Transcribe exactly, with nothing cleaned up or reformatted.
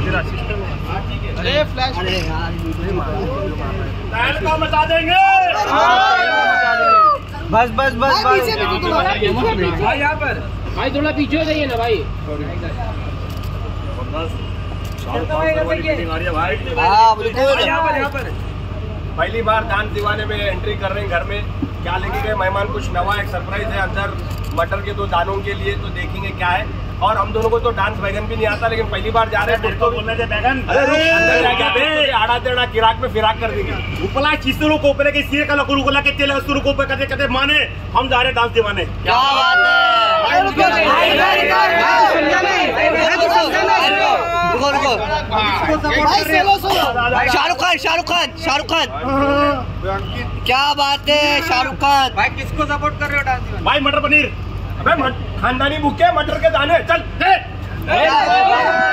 अरे फ्लैश बता देंगे। बस बस बस बस भाई यहाँ पर भाई थोड़ा पीछे हो जाइए ना भाई। पहली बार डांस दीवाने में एंट्री कर रहे हैं घर में। क्या लेके गए मेहमान? कुछ नवा, एक सरप्राइज है अंदर मटर के दो दानों के लिए, तो देखेंगे क्या है। और हम दोनों को तो डांस बैगन भी नहीं आता, लेकिन पहली बार जा रहे हैं। तो बोलने थे बैगन आड़ा तेड़ा किराक में फिराक कर देंगे। उपला चिस्तरू को ऊपर के सिर का लकुर उगला के तेल सुरु को करते करते माने हम जा रहे डांस दीवाने। क्या बात है। रुको रुको शाहरुख खान शाहरुख खान शाहरुख खान क्या बात है। शाहरुख खान भाई किसको सपोर्ट कर रहे हो डांस दीवाने? भाई मटर पनीर। अबे खानदानी बुके मटर के दाने चल।